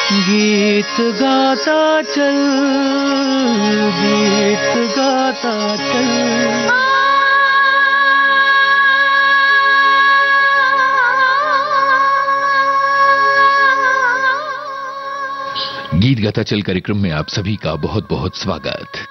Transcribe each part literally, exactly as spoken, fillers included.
गीत गाता चल, गीत गाता चल। गीत गाता चल कार्यक्रम में आप सभी का बहुत बहुत स्वागत।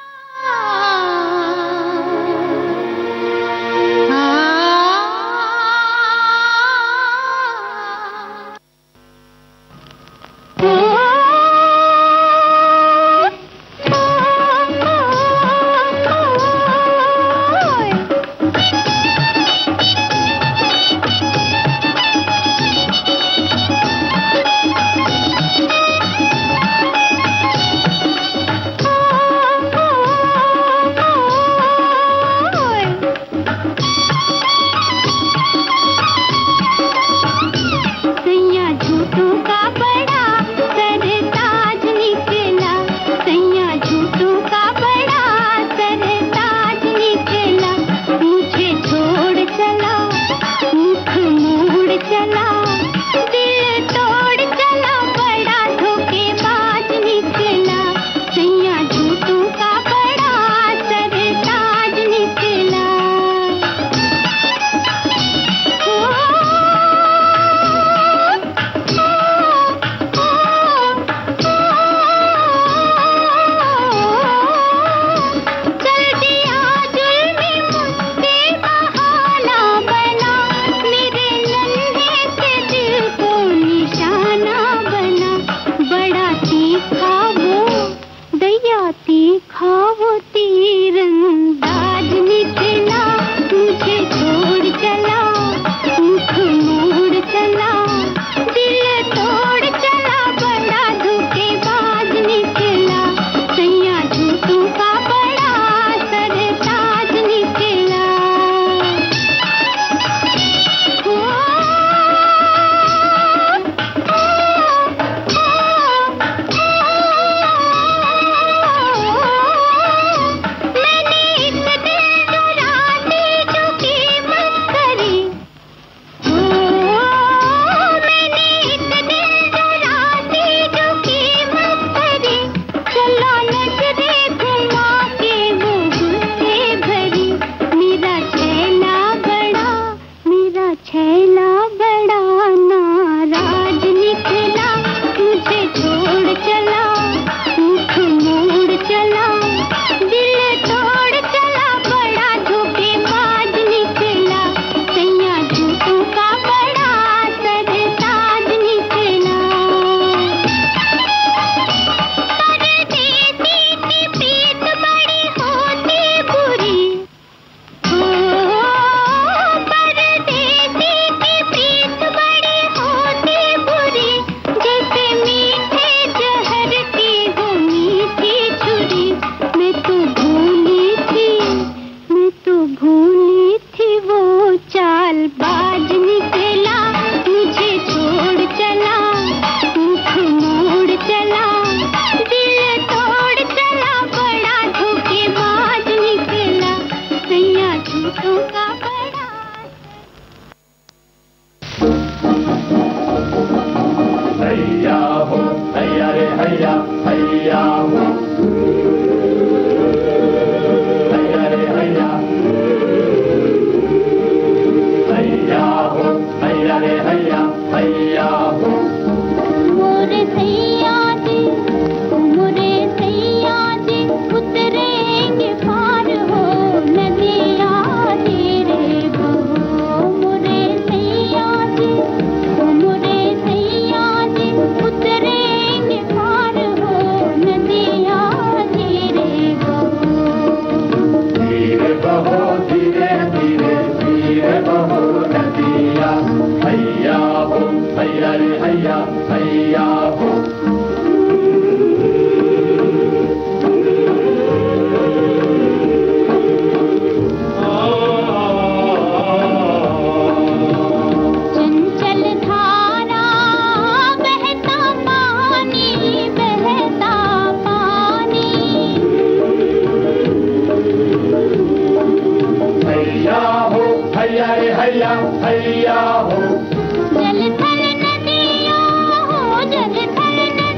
हैया हो जल थल नदिया हो जल थल नदिया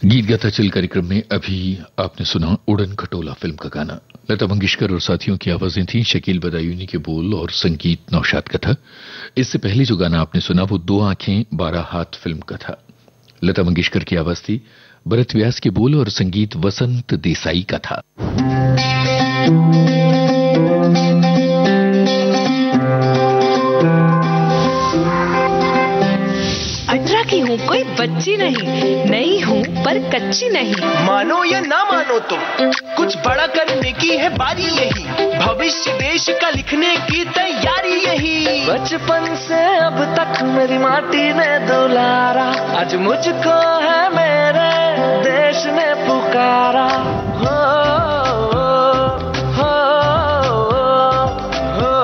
गीत गाता चल कार्यक्रम में अभी आपने सुना उड़न खटोला फिल्म का गाना। लता मंगेशकर और साथियों की आवाजें थी, शकील बदायूनी के बोल और संगीत नौशाद का था। इससे पहले जो गाना आपने सुना वो दो आंखें बारह हाथ फिल्म का था। लता मंगेशकर की आवाज थी, भरत व्यास के बोल और संगीत वसंत देसाई का था। की हूँ कोई बच्ची नहीं, नहीं हूँ पर कच्ची नहीं। मानो या ना मानो तुम, कुछ बड़ा करने की है बारी यही। भविष्य देश का लिखने की तैयारी यही। बचपन से अब तक मेरी माटी ने दुलारा, आज मुझको है मेरे देश ने पुकारा। हो, हो, हो,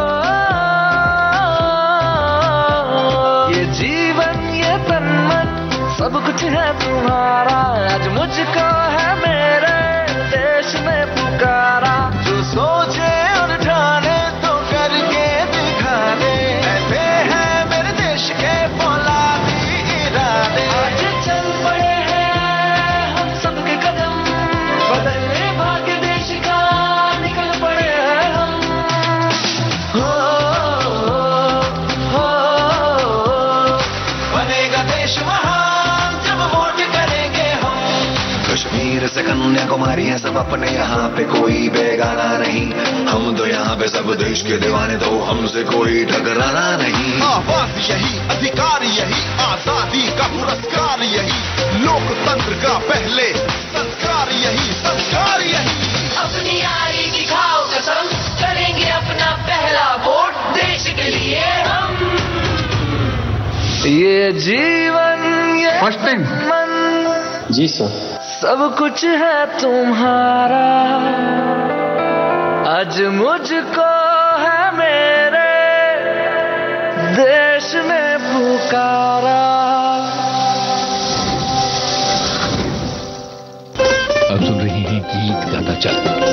ये जीवन ये तन मन सब कुछ है तुम्हारा, आज मुझको है मेरे देश ने पुकारा। जो सोचे और ठाने तो करके दिखाने, ऐसे हैं मेरे देश के फौलादी इरादे। आज चल पड़े हैं हम सबके कदम, बदलने भाग्य देश का निकल पड़े हैं हम। हो, हो, हो, बनेगा देश महान जब वोट करेंगे हम। कश्मीर से कन्याकुमारी है सब अपने, यहाँ पे कोई बेगाना नहीं। हम तो यहाँ पे सब देश के दीवाने, तो हमसे कोई टकराना नहीं। आवाज यही, अधिकार यही, आजादी का पुरस्कार यही, लोकतंत्र का पहले संस्कार यही, संस्कार यही। अपनी यारी की खाओ कसम, करेंगे अपना पहला वोट देश के लिए हम। ये जीवन ये मन जी सर सब कुछ है तुम्हारा, आज मुझको है मेरे देश ने पुकारा। आप सुन रहे हैं गीत गाता चल।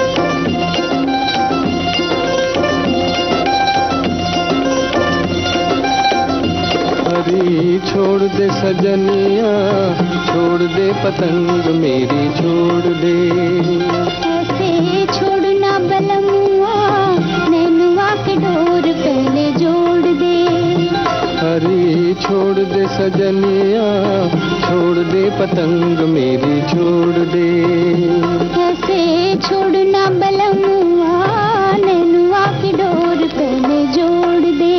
हरी छोड़ दे सजनिया, छोड़ दे पतंग मेरी छोड़ दे। ऐसे छोड़ना बलमुआ, नैनुआ के डोर पहले जोड़ दे। हरी छोड़ दे सजनिया, छोड़ दे पतंग मेरी छोड़ दे। ऐसे छोड़ना बलमुआ, नैनुआ के डोर पहले जोड़ दे।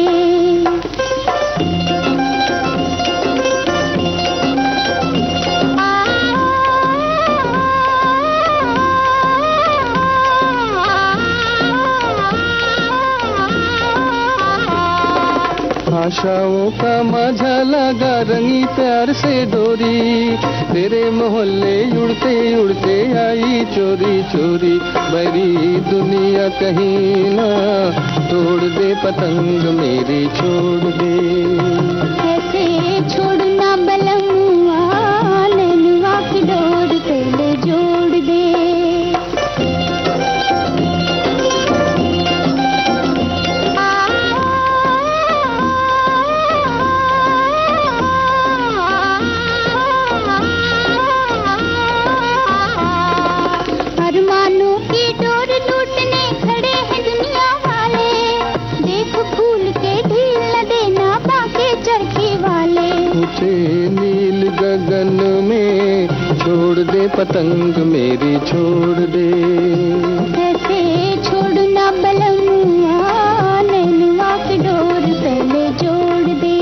आशाओं का माझा लगा रंगी प्यार से डोरी, तेरे मोहल्ले उड़ते उड़ते आई चोरी चोरी। बड़ी दुनिया कहीं ना तोड़ दे पतंग मेरी छोड़ दे। ऐसे छोड़ना बलमुआ, नैनुआ की डोर पहले जोड़ दे। नील गगन में छोड़ दे पतंग मेरी छोड़ दे। ऐसे छोड़ना बलमुआ, नैनुआ की डोर पहले जोड़ दे।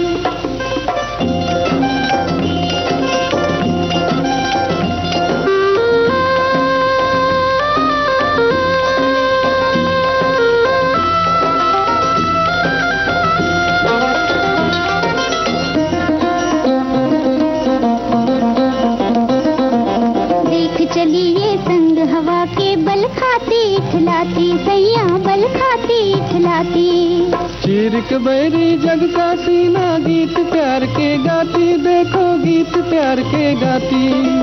चलिए संग हवा के बल खाती खिलाती, सैया बल खाती खिलाती। चीर के बैरी जग का सीना, गीत प्यार के गाती, देखो गीत प्यार के गाती।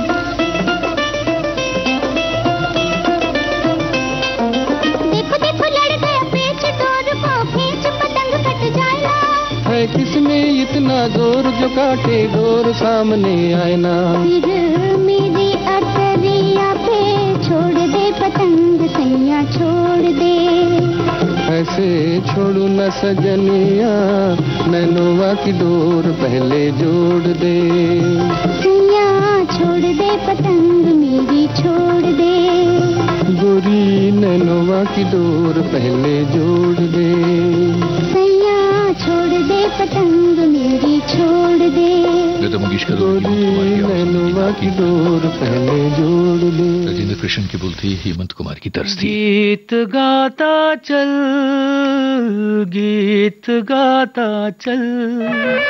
देखो देखो लड़ गया पेच डोर को, खींच पतंग फट जाएगा। है किसमें इतना जोर जो काटे डोर सामने आए ना। फिर सजनिया नैनोवा की डोर पहले जोड़ दे। सैया छोड़ दे पतंग मेरी छोड़ दे। गोरी नैनोवा की डोर पहले जोड़ दे। सैया छोड़ दे पतंग मेरी छोड़ दे। लता मंगेशकर गोरी नैनोवा की डोर पहले जोड़ दे। राजेंद्र कृष्ण की बोल थी, हेमंत कुमार की तर्ज थी। गीत गाता चल, गीत गाता चल।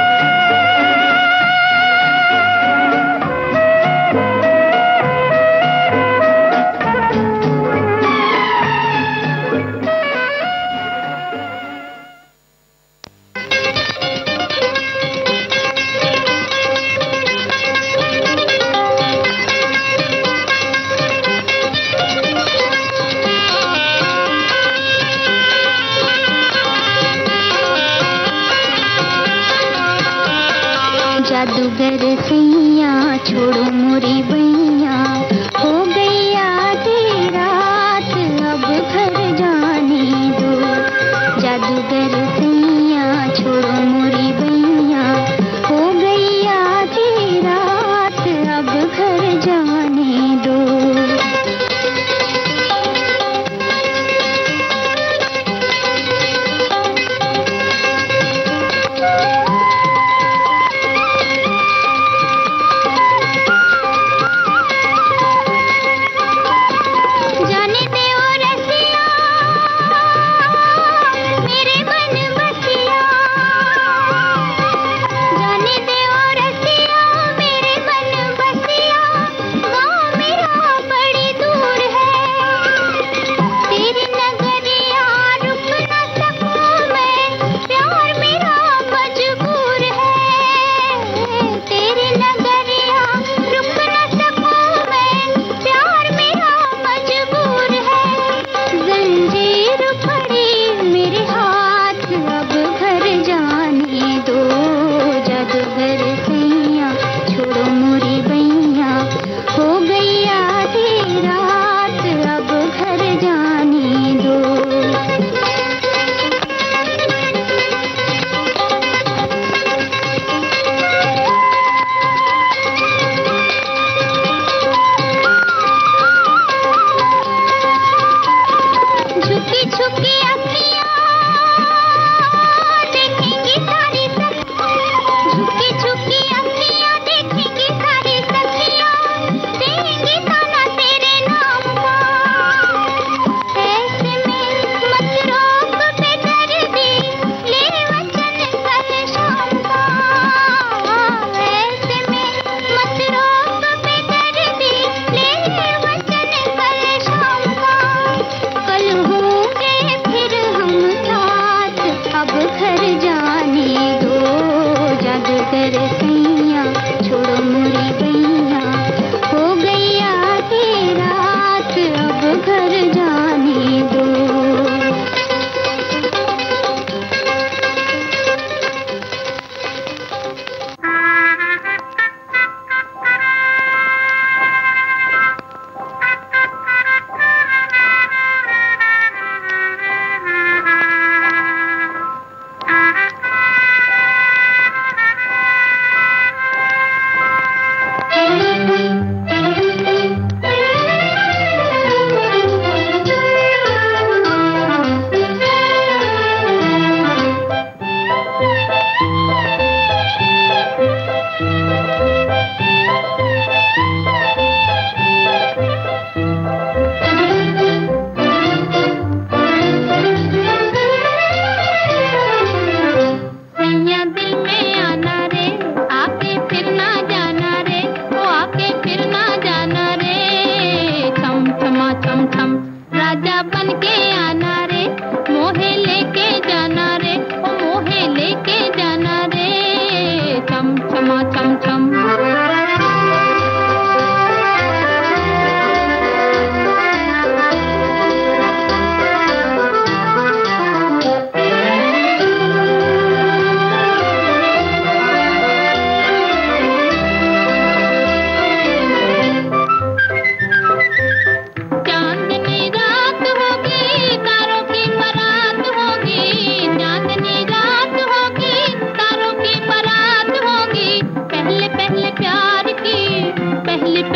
जादूगर सैया छोड़ो मोरी बैया, हो गई आधी रात अब घर जाने दो। जादूगर सैया छोड़ो मोरी बैया, हो गई आधी रात अब घर जाने दो।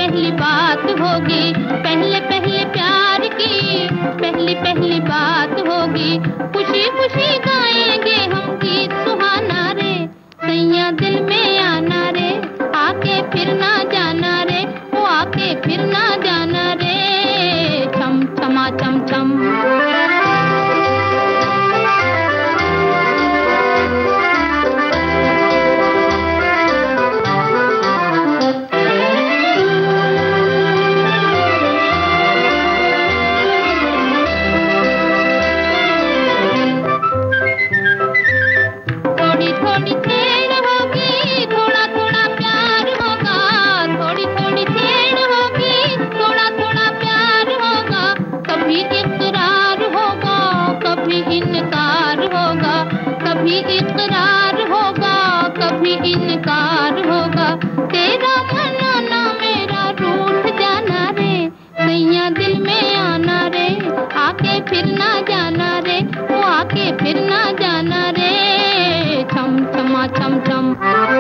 पहली बात होगी, पहले पहले प्यार की पहली पहली बात होगी। खुशी खुशी गाएंगे हम गीत सुहाना रे, सैया दिल में आना रे, आके फिर ना जाना रे, वो आके फिर ना जाना रे, छम छमा छम छम। कभी इकरार होगा, कभी इनकार होगा, तेरा मनाना मेरा रूठ जाना रे, सैया दिल में आना रे, आके फिर ना जाना रे, वो आके फिर ना जाना रे, छम छमा छम छम।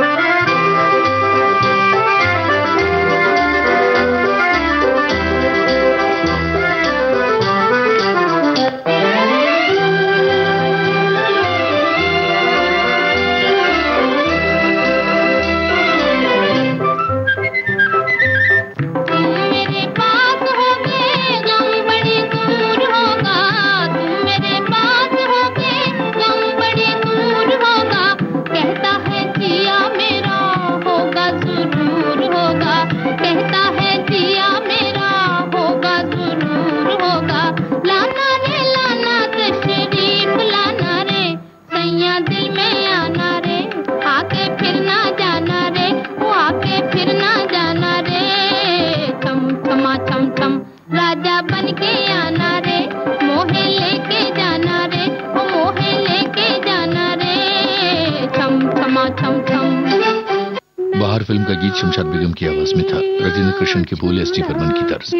राजा बन के आना रे, मोहे लेके जाना रे, ओ मोहे लेके जाना रे, छम छमा छम छम। बाहर फिल्म का गीत शमशाद बेगम की आवाज में था, राजेंद्र कृष्ण के बोल एस टी बर्मन की तरफ।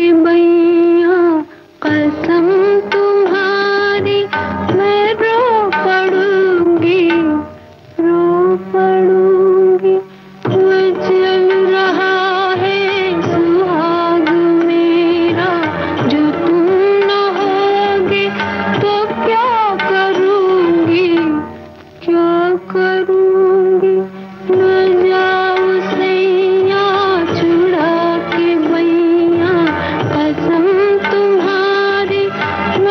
कसम तुम्हारी मैं रो पड़ूंगी, रो पड़ूंगी, चल रहा है सुहाग मेरा, जो तुम न होगे तो क्या करूंगी, क्या करूंगी, न जाऊं सैया छुड़ा के मैया, कसम तुम्हारी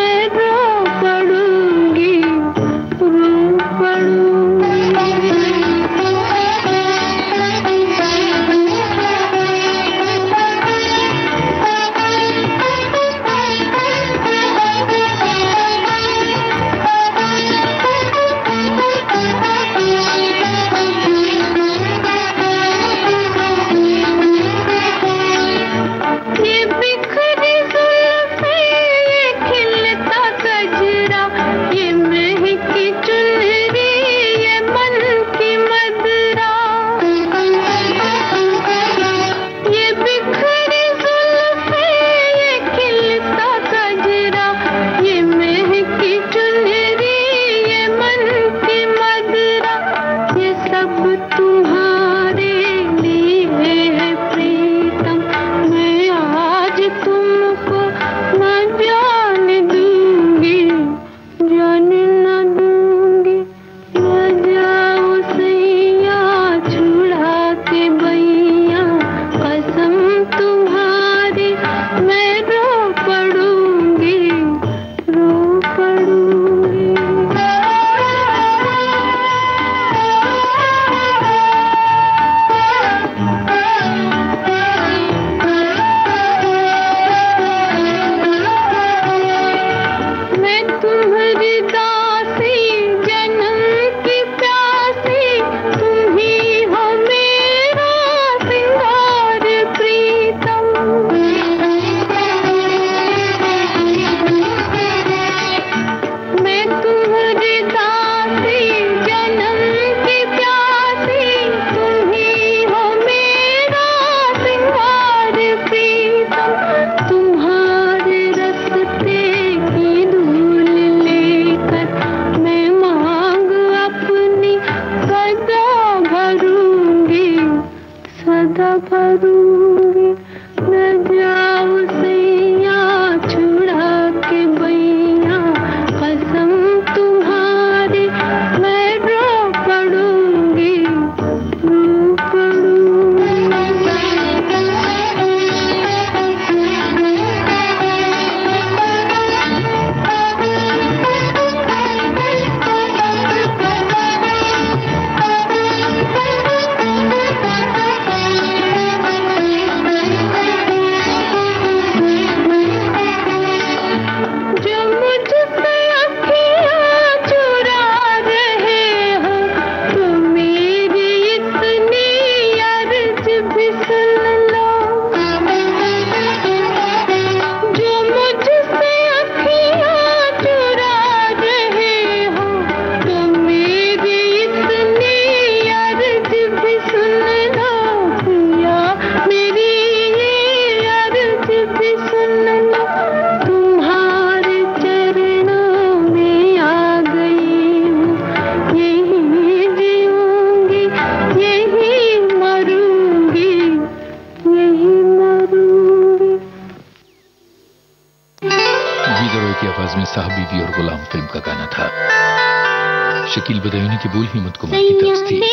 रॉय की आवाज में साहब बीवी और गुलाम फिल्म का गाना था। शकील बदायूनी के बोल हेमंत कुमार की तर्ज थी।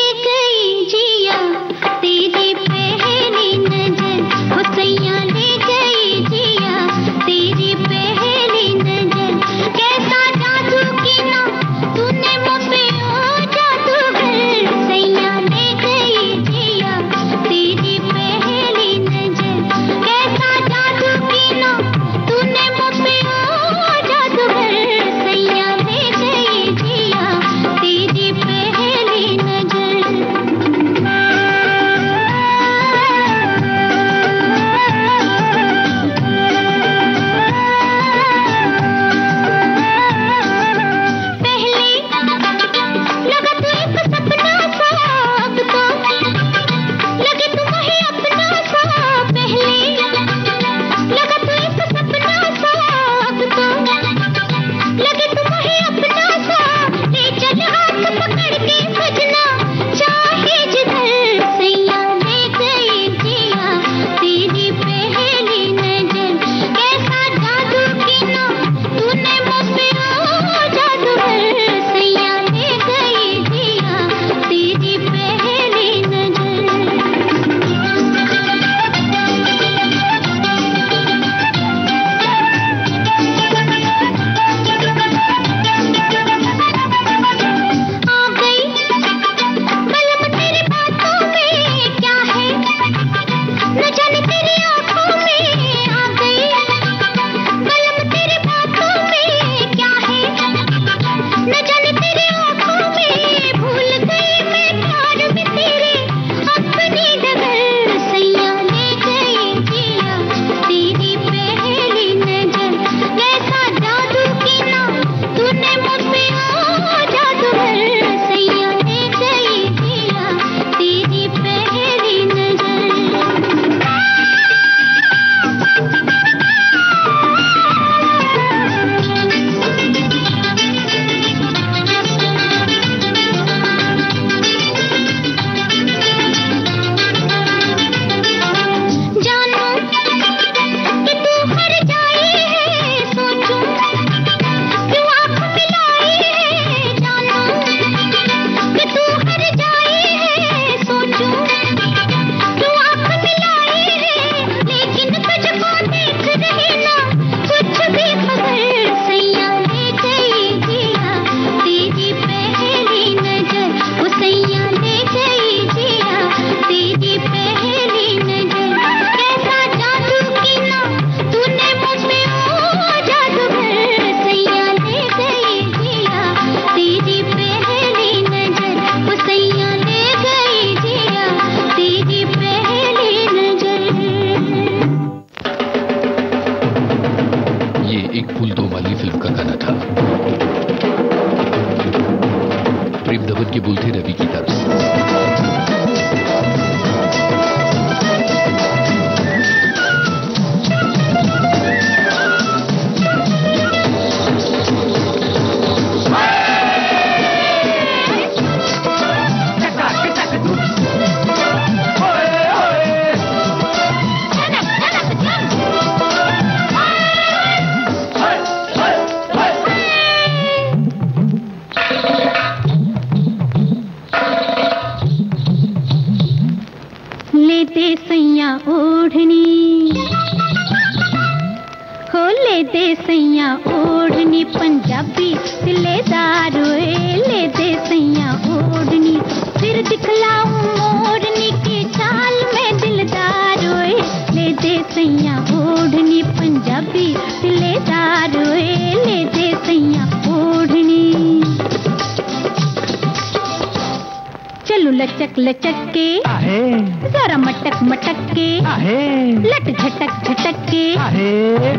लचक लचक के आहे, जरा मटक मटक के आहे, लट झटक झटक के आहे,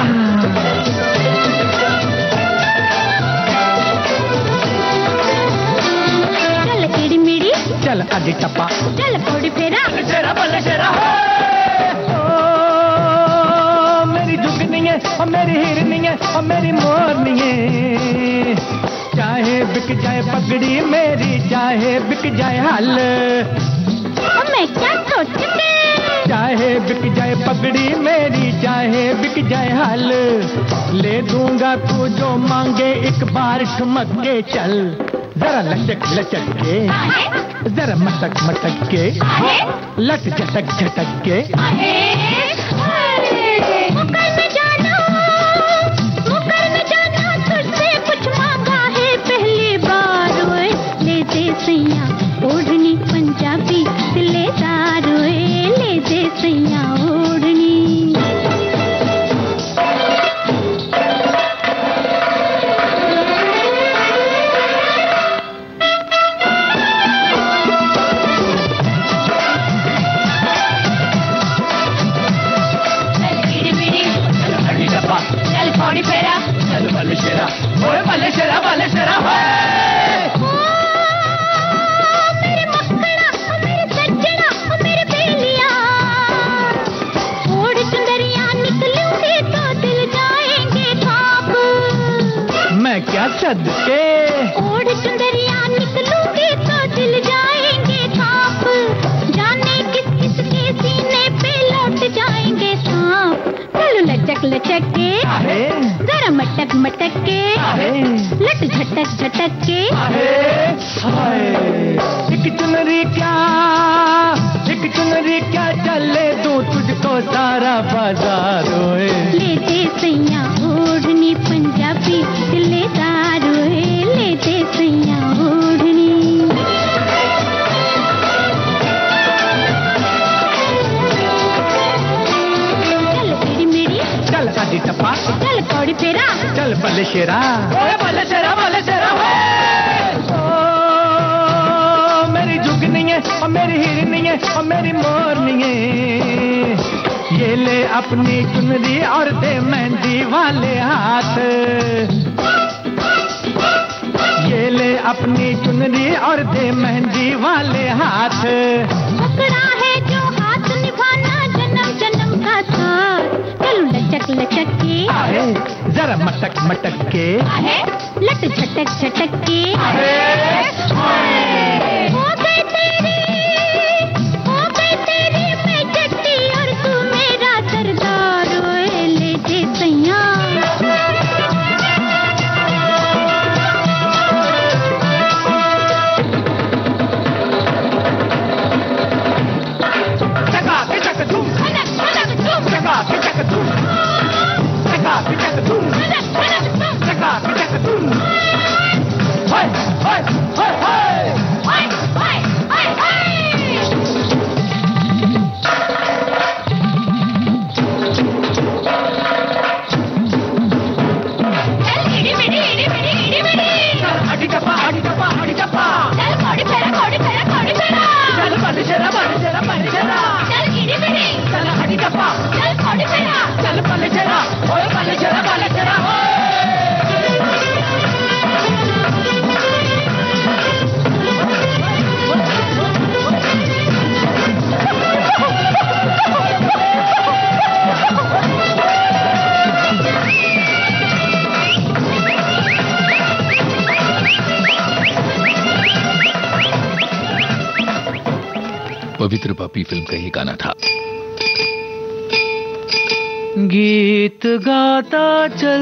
चल एड़ी मेड़ी, चल आधी टप्पा, चल कोड़ी फेरा, शेरा बल्ले शेरा हो, मेरी जुगनी है और मेरी हिरनी है और मेरी मोरनी है, चाहे बिक जाए पगड़ी मेरी, चाहे बिक जाए हल, मैं क्या सोचते चाहे बिक जाए पगड़ी मेरी, चाहे बिक जाए हाल, ले दूंगा तू जो मांगे एक बार ठुमक के चल। जरा लचक लचक के, जरा मटक मटक के, लट झटक झटक के। मुकर में जाना, मुकर में जाना, तुझसे कुछ मांगा है पहली बार। ओए ले दे सैया ओढ़नी पंजाबी दिलेदार, ओए ले दे सैया ओढ़नी। चल पौड़ी फेरा, चल बल्ले शेरा, ओए बल्ले शेरा बल्ले शेरा। मेरे मक्खना, मेरे सज्जना, मेरे बेलिया, ओढ़ चुंदरिया निकलूंगी तो दिल जाएंगे कांप। मैं क्या सदके, ओढ़ चुंदरिया निकलूंगी तो दिल जाएंगे कांप। जाने किस किस के सीने पे लौट जाएंगे सांप। चलो लचक लचक के, जरा मटक मटक के, लट झटक झटक के। एक चुनरी क्या, एक चुनरी क्या, चले दूं तुझको सारा बाजार। ओए ले दे सैया ओढ़नी पंजाबी दिलेदार, ओए ले दे सैया ओढ़नी। चल तेरी मेरी, चल आदि टप्पा, चल कौड़ी फेरा, चल बल्ले शेरा, ओए बल्ले शेरा बल्ले शेरा। ओ मेरी जुगनी है और मेरी हिरनी है और मेरी मोरनी है, ये ले अपनी चुनरी और दे मेहंदी वाले हाथ। ये ले अपनी चुनरी और दे मेहंदी वाले हाथ। पकड़ा है जो हाथ निभाना जन्म जन्म का साथ। चलो लचक लचक के, जरा मटक मटक के, लट झटक झटक के। हो गई तेरी, हो गई तेरी मैं जट्टी और तू मेरा सरदार। ओए ले दे सैया, चका के चक धूम, खनक खनक धूम, चका के चक धूम, चका के चक धूम, खनक खनक धूम, चका के चक धूम। हाय हाय हाय हाय हाय हाय हाय हाय। चल इडी मिडी इडी मिडी इडी मिडी, हडी टप्पा हडी टप्पा हडी टप्पा। चल कौड़ी फेरा कौड़ी फेरा कौड़ी फेरा, चल बल्ले शेरा बल्ले शेरा बल्ले शेरा। चल इडी मिडी, चल हडी टप्पा, चल कौड़ी फेरा, चल बल्ले शेरा, ओए बल्ले शेरा बल्ले शेरा। पवित्र पापी फिल्म का ये गाना था। गीत गाता चल,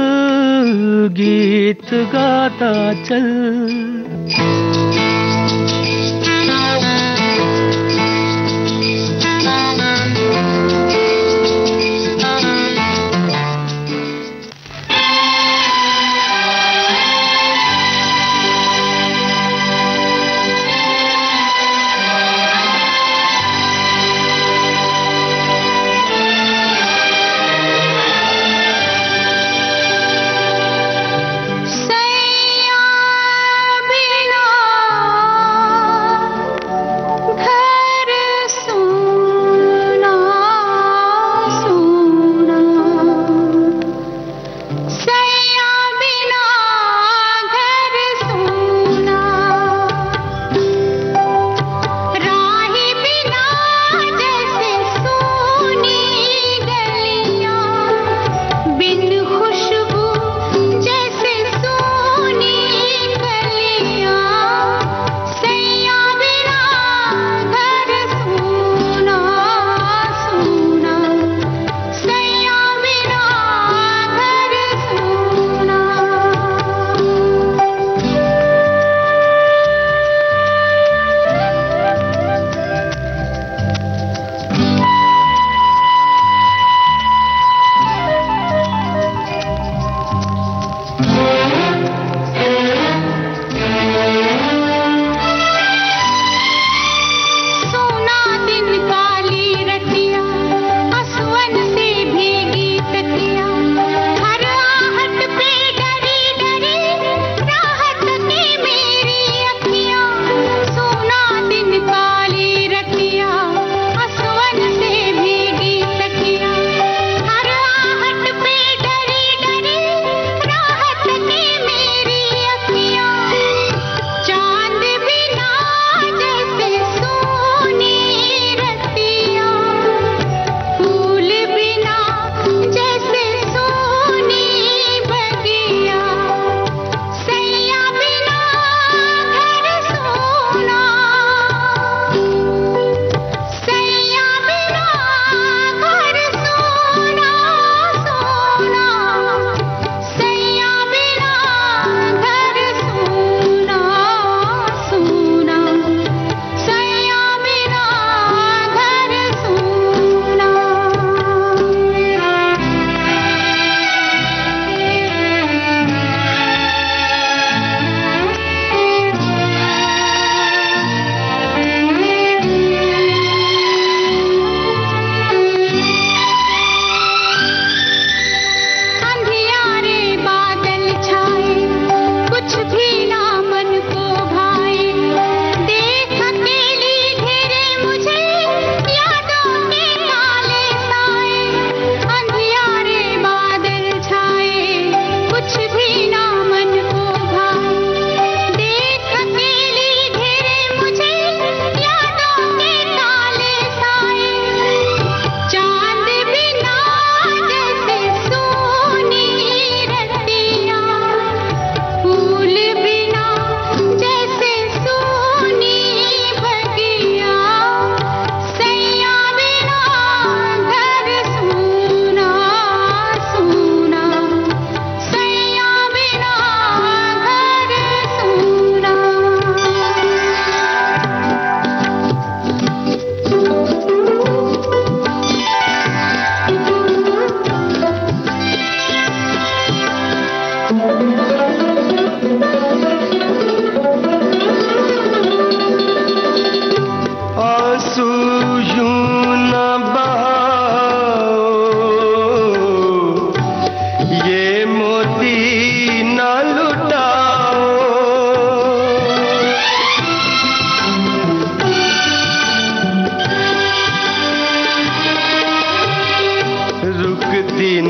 गीत गाता चल, सैया बिना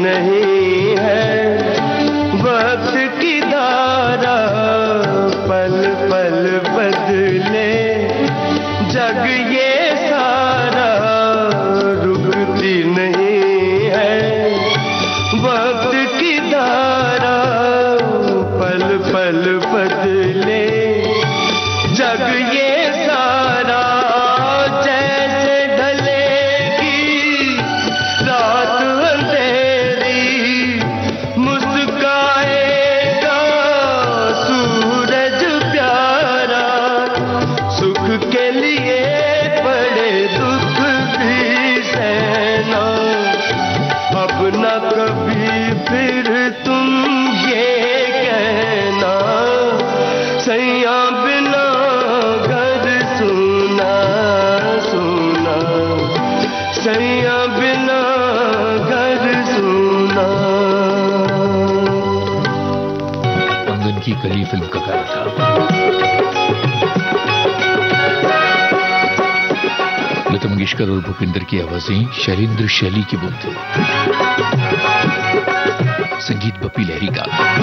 नहीं है वक्त की धारा पल पल बदले जग ये सारा रुकती नहीं है वक्त की धारा पल पल बदले जग ये सारा जैसे ढलेगी रात अंधेरी मुस्काएगा सूरज प्यारा सुख के लिए बड़े दुख भी सहना अब न कभी फिर तुम ये कहना सैया बिना घर सुना सुना सैया बिना घर सुना। कंगन की कली फिल्म का गाना था। लता मंगेशकर और भूपिंदर की आवाजें शैलेंद्र शैली की बोल थे, संगीत बप्पी लहरी का।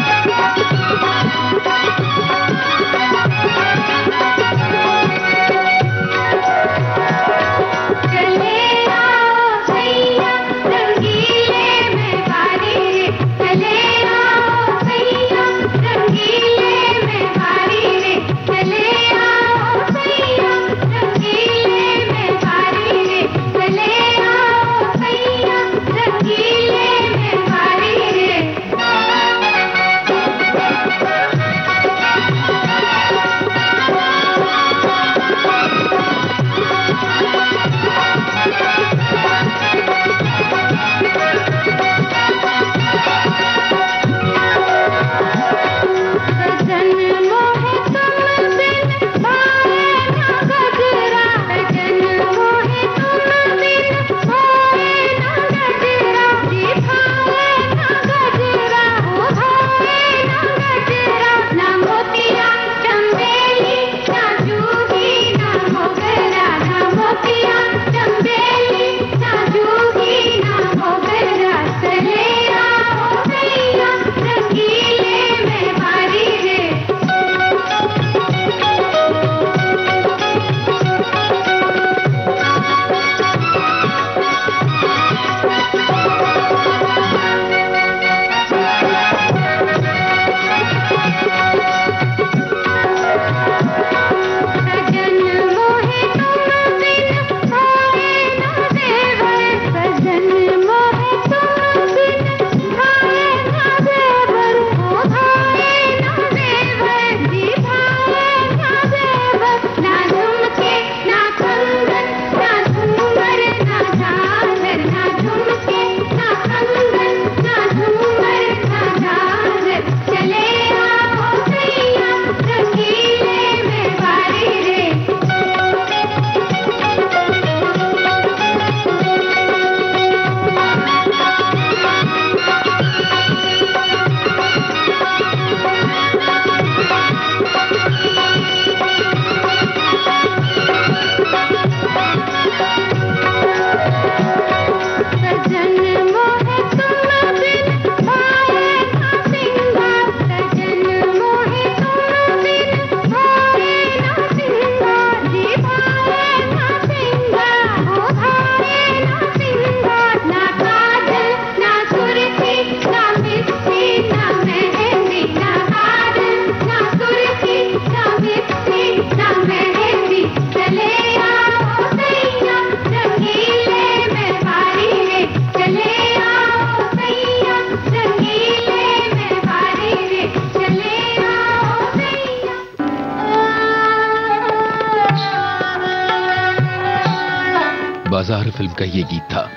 बाजार फिल्म का ये गीत था।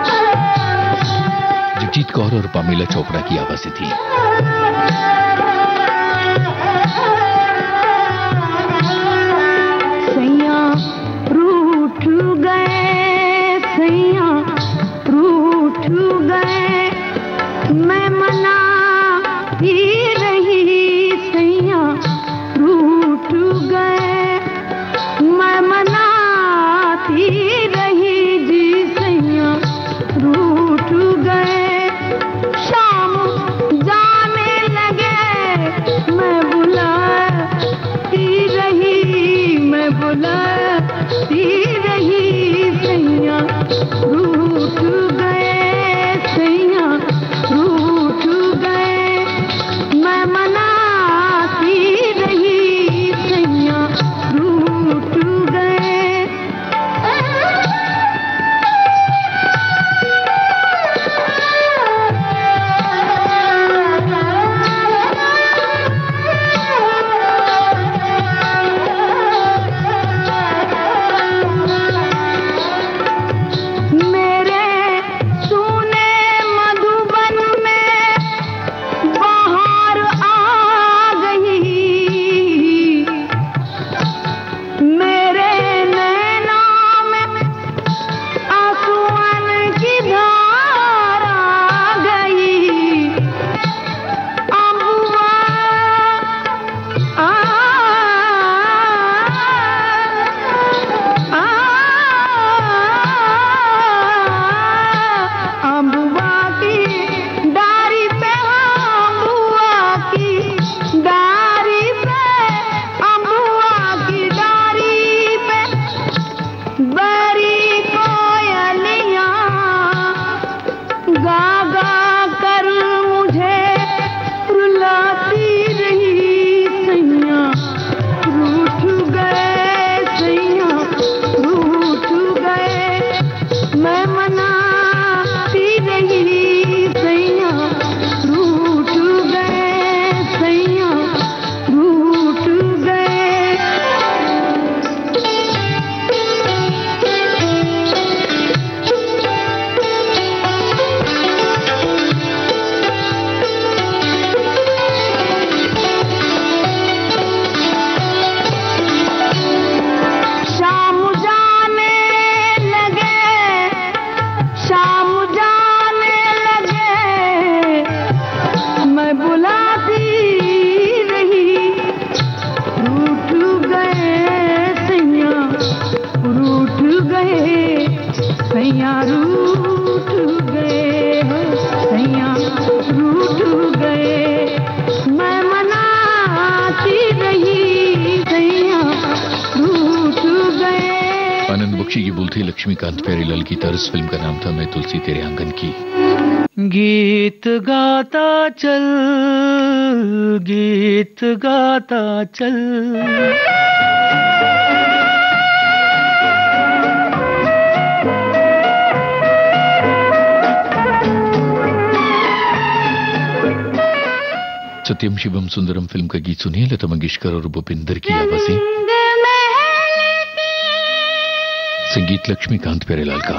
जगजीत कौर और पामेला चोपड़ा की आवाजें थी। सैया रूठ गए सैया रूठ गए मैं मना ही रही सैया रूठ गए मैं मनाती रही जी सैया रूठ गए की तर्ज फिल्म का नाम था मैं तुलसी तेरे आंगन की। गीत गाता चल, गीत गाता चल, सत्यम शिवम सुंदरम फिल्म का गीत सुनिए, लता मंगेशकर और भूपिंदर की आवाजें, संगीत लक्ष्मीकांत प्यारेलाल का।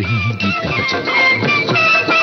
रही हैं गीत गाता चल।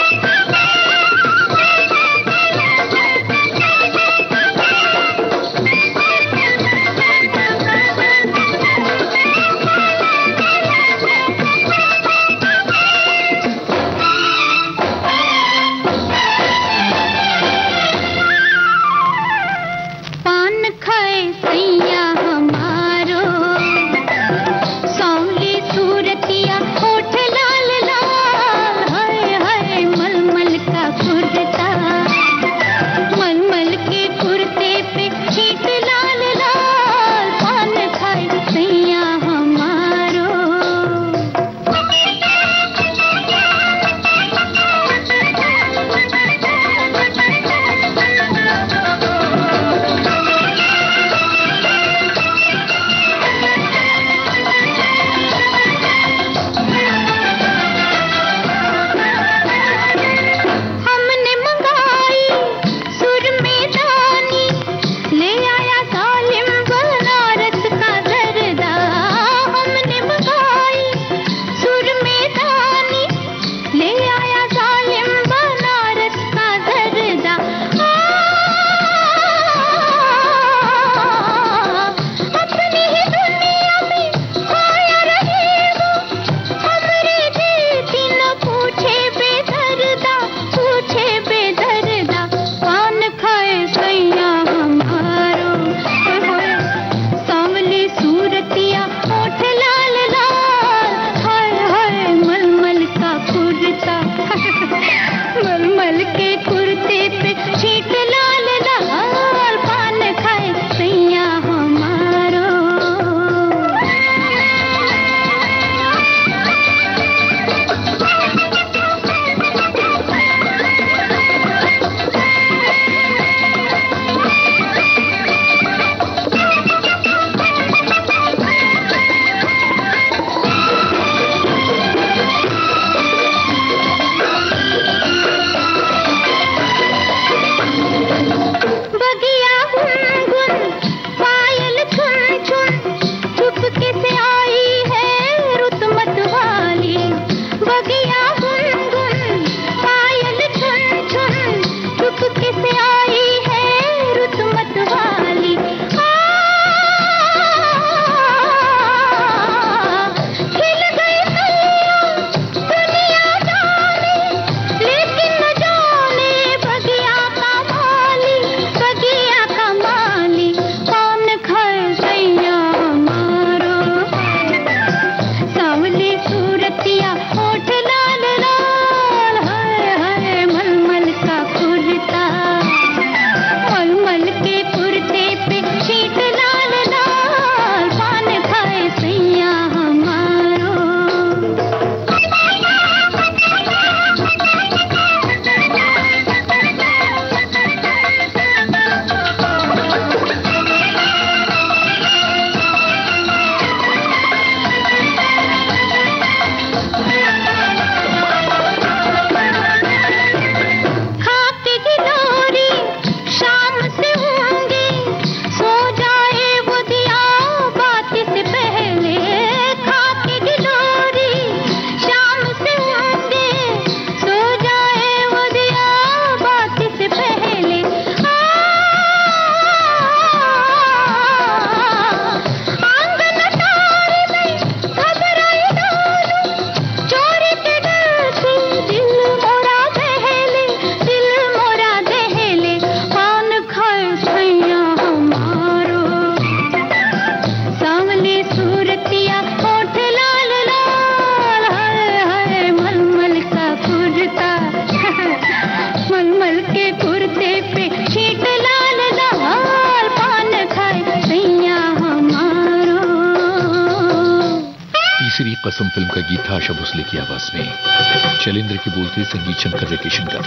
तीसरी कसम फिल्म का गीत था आशा भोसले की आवाज में। शैलेंद्र के बोलते संगीत शंकर जयकिशन का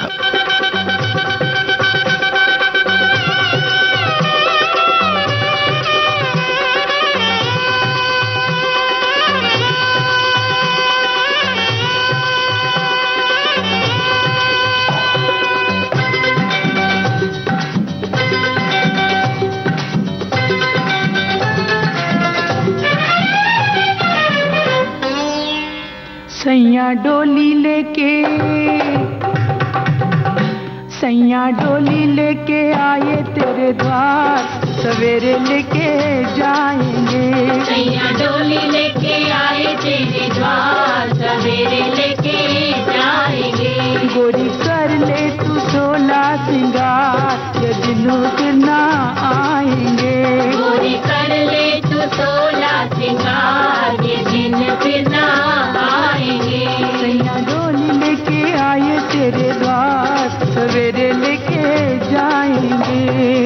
था। सैया डोली लेके सैया डोली लेके आए तेरे द्वार सवेरे लेके जाएंगे। सैया डोली लेके आए तेरे द्वार सवेरे लेके जाएंगे। गोरी कर ले तू सोला सिंगार ये दिनों फिर ना आएंगे। गोरी कर ले तू सोला सिंगार ये दिन फिर ना आएंगे। सैया डोली लेके आए तेरे द्वार सवेरे लेके जाएंगे।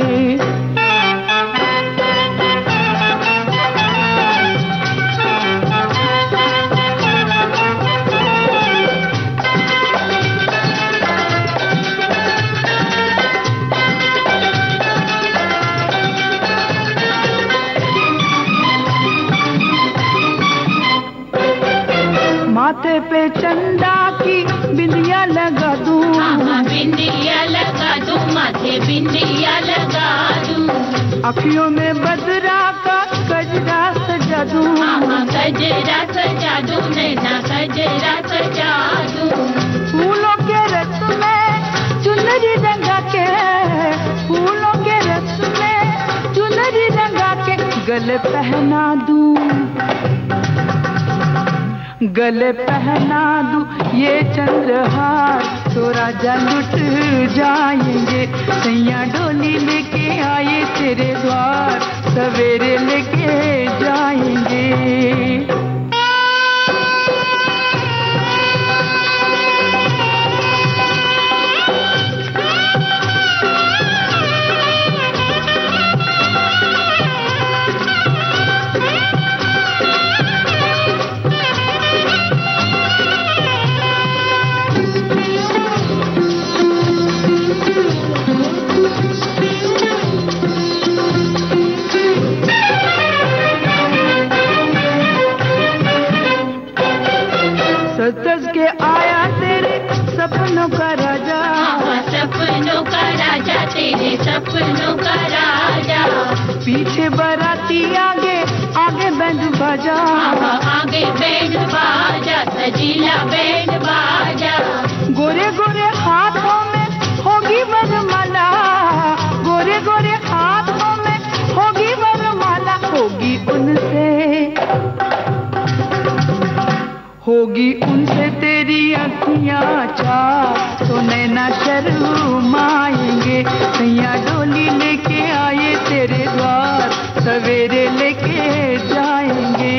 माथे पे चंदा की बिंदिया लगा दूं। हाँ बिंदिया लगा दूं माथे बिंदिया लगा दूं। अखियों में बदरा का गजरा सजा दूं। हाँ गजरा सजा दूं नैना गजरा सजा दूं। फूलों के रस में चुनरी रंगा के फूलों के रस में चुनरी रंगा के गले पहना दूं गले पहना दूं ये चंद्रहार तो राजा लुट जाएंगे। सैया डोली लेके आए तेरे द्वार सवेरे लेके जाएंगे। सज के आया तेरे सपनों का राजा। हाँ सपनों का राजा तेरे सपनों का राजा। पीछे बाराती आगे आगे बैंड बाजा। हाँ आगे बैंड बाजा सजीला बैंड बाजा। गोरे गोरे हाथों में होगी वरमाला गोरे गोरे हाथों में होगी वरमाला। होगी उनसे होगी उनसे तेरी अखियाँ चाह तो नैना शर्माएंगे। सैया डोली लेके आए तेरे द्वार सवेरे लेके जाएंगे।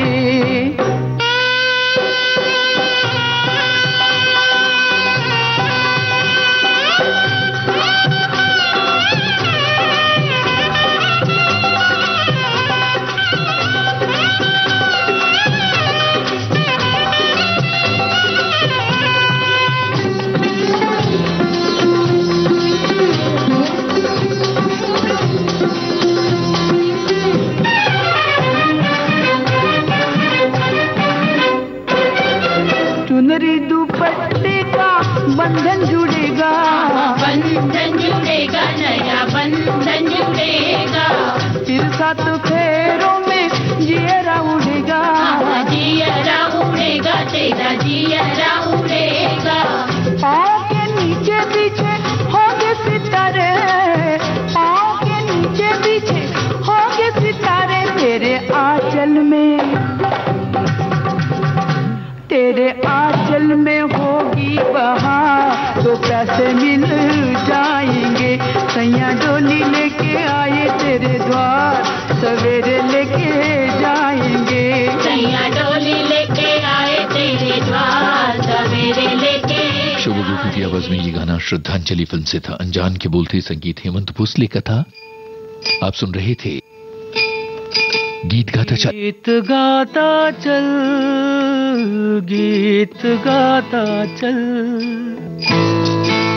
चुनरी दुपट्टे का बंधन जुड़ेगा। बंधन जुड़ेगा नया बंधन जुड़ेगा। फिर सात फेरों में जियरा उड़ेगा। जियरा उड़ेगा तेरा जियरा उड़ेगा। पाँव के नीचे पीछे होंगे सितारे पाँव के नीचे पीछे होंगे सितारे। तेरे आंचल में तेरे आंचल में होगी बहार तो पैसे मिल जाएंगे। सैया डोली लेके आए तेरे द्वार सवेरे लेके जाएंगे। सैया डोली लेके आए तेरे द्वार सवेरे लेके। शोभा गोपी की आवाज में ये गाना श्रद्धांजलि फिल्म से था। अनजान के बोलते संगीत हेमंत भोसले का था। आप सुन रहे थे गीत गाता चल गीत गाता चल गीत गाता चल।